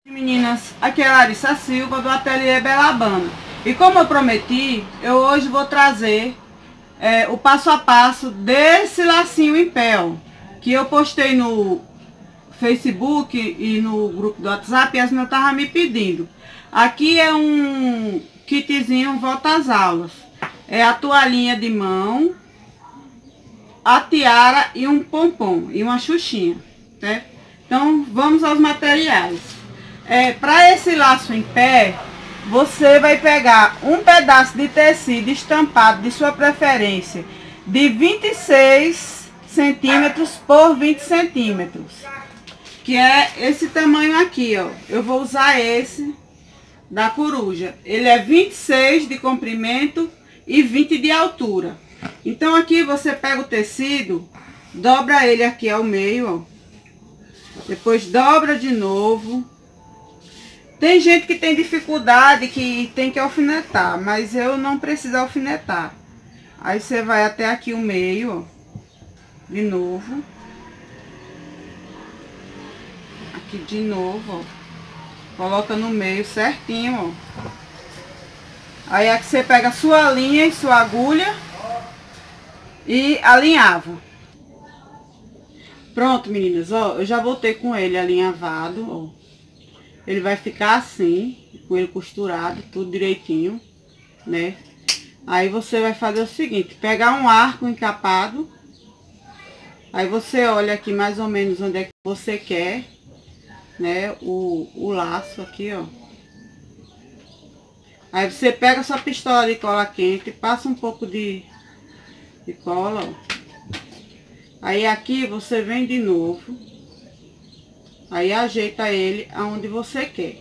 Meninas, aqui é Larissa Silva do Ateliê Belabana. E como eu prometi, eu hoje vou trazer o passo a passo desse lacinho em pé, ó, que eu postei no Facebook e no grupo do WhatsApp e as meninas estavam me pedindo. Aqui é um kitzinho volta às aulas. É a toalhinha de mão, a tiara e um pompom e uma xuxinha, né? Então vamos aos materiais. Para esse laço em pé, você vai pegar um pedaço de tecido estampado de sua preferência, de 26 centímetros por 20 centímetros, que é esse tamanho aqui, ó. Eu vou usar esse da coruja. Ele é 26 de comprimento e 20 de altura. Então aqui você pega o tecido, dobra ele aqui ao meio, ó. Depois dobra de novo. Tem gente que tem dificuldade, que tem que alfinetar, mas eu não preciso alfinetar. Aí você vai até aqui o meio, ó, de novo. Aqui de novo, ó. Coloca no meio certinho, ó. Aí aqui você pega a sua linha e sua agulha e alinhava. Pronto, meninas, ó, eu já voltei com ele alinhavado, ó. Ele vai ficar assim, com ele costurado, tudo direitinho, né? Aí você vai fazer o seguinte, pegar um arco encapado. Aí você olha aqui mais ou menos onde é que você quer, né? O laço aqui, ó. Aí você pega sua pistola de cola quente, passa um pouco de cola, ó. Aí aqui você vem de novo. Aí ajeita ele aonde você quer.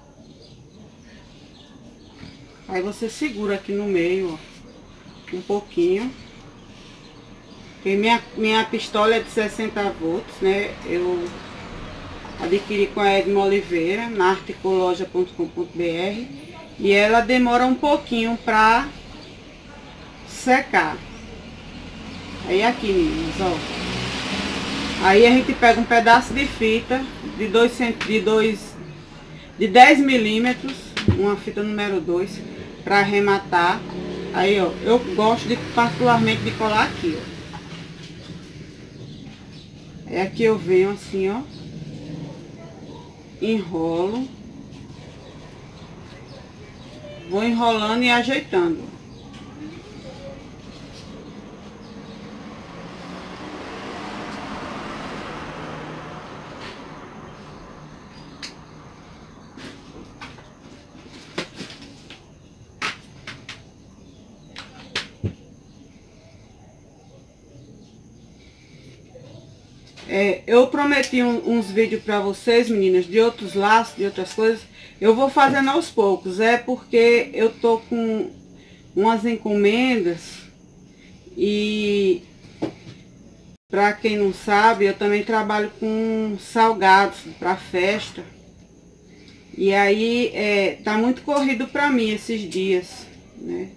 Aí você segura aqui no meio, ó, um pouquinho. Porque minha pistola é de 60 volts, né? Eu adquiri com a Edma Oliveira, na articologia.com.br. E ela demora um pouquinho pra secar. Aí aqui, meninas, ó. Aí a gente pega um pedaço de fita de 10 milímetros, uma fita número 2, para arrematar. Aí, ó, eu gosto particularmente de colar aqui, ó. Aí aqui eu venho assim, ó, enrolo, vou enrolando e ajeitando. Eu prometi uns vídeos para vocês, meninas, de outros laços, de outras coisas. Eu vou fazendo aos poucos, porque eu tô com umas encomendas e, para quem não sabe, eu também trabalho com salgados para festa. E aí, tá muito corrido para mim esses dias, né?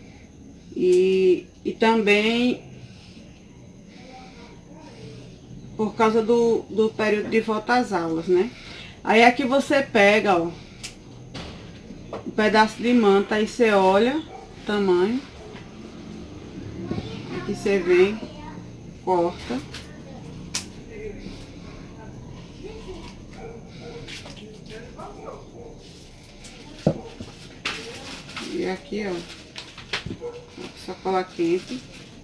E também por causa do período de volta às aulas, né? Aí aqui você pega, ó, um pedaço de manta, aí você olha o tamanho. Aqui você vem, corta. E aqui, ó, sacola quente.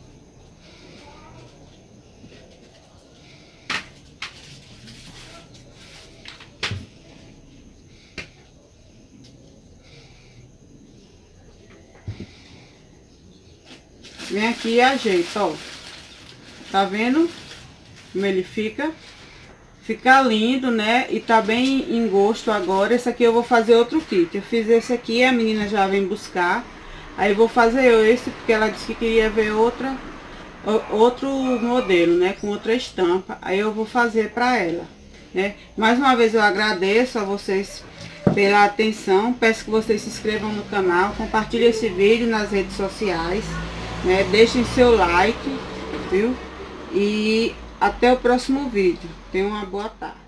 Vem aqui e ajeita, ó. Tá vendo como ele fica? Fica lindo, né? E tá bem em gosto agora. Esse aqui eu vou fazer outro kit. Eu fiz esse aqui, a menina já vem buscar. Aí eu vou fazer esse, porque ela disse que queria ver outro modelo, né? Com outra estampa. Aí eu vou fazer pra ela, né? Mais uma vez eu agradeço a vocês pela atenção. Peço que vocês se inscrevam no canal. Compartilhem esse vídeo nas redes sociais, né? Deixem seu like, viu? E até o próximo vídeo. Tenham uma boa tarde.